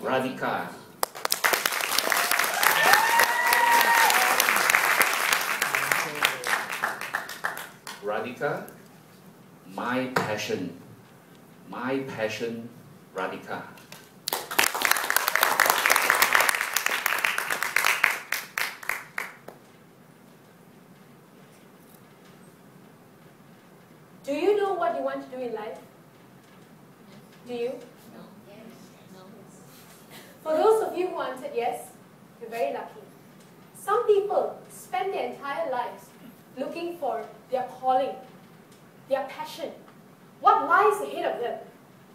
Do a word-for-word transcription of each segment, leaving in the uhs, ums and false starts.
Radhika. Radhika, my passion. My passion, Radhika. Do you know what you want to do in life? Do you? No. Yes. No. For those of you who answered yes, you're very lucky. Some people spend their entire lives looking for their calling, their passion, what lies ahead of them.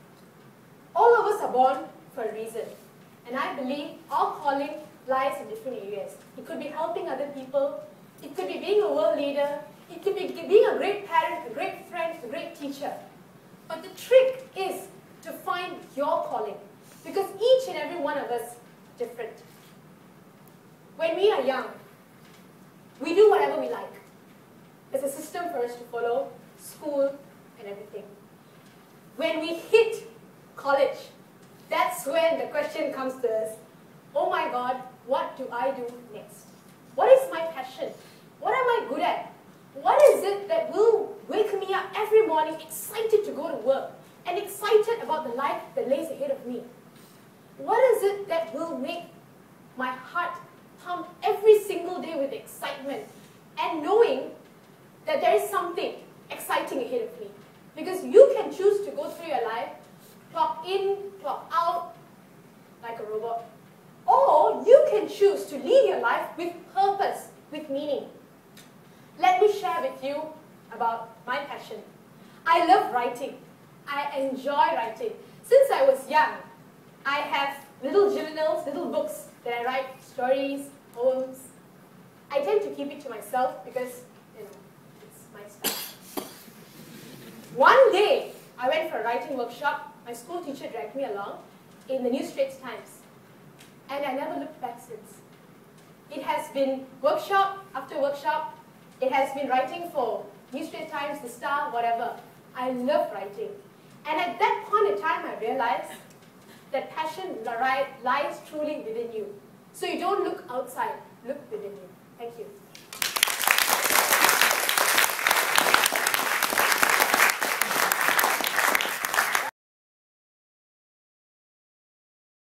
All of us are born for a reason, and I believe our calling lies in different areas. It could be helping other people, it could be being a world leader, it could be being a great parent, a great friend, a great teacher. But the trick is to find your calling, because each and every one of us is different. When we are young, we do whatever we like. There's a system for us to follow, school and everything. When we hit college, that's when the question comes to us, oh my God, what do I do next? What is my passion? What am I good at? What is it that will wake me up every morning excited to go to work and excited about the life that lays ahead of me? What is it that will make my heart pump every single day with excitement and knowing that there is something exciting ahead of me? Because you can choose to go through your life, clock in, clock out, like a robot. Or you can choose to lead your life with purpose, with meaning. Let me share with you about my passion. I love writing. I enjoy writing. Since I was young, I have little journals, little books that I write stories, poems. I tend to keep it to myself because, you know, it's my style. One day, I went for a writing workshop. My school teacher dragged me along in the New Straits Times. And I never looked back since. It has been workshop after workshop. It has been writing for New Straits Times, The Star, whatever. I love writing. And at that point in time, I realized that passion lies truly within you. So you don't look outside, look within you. Thank you.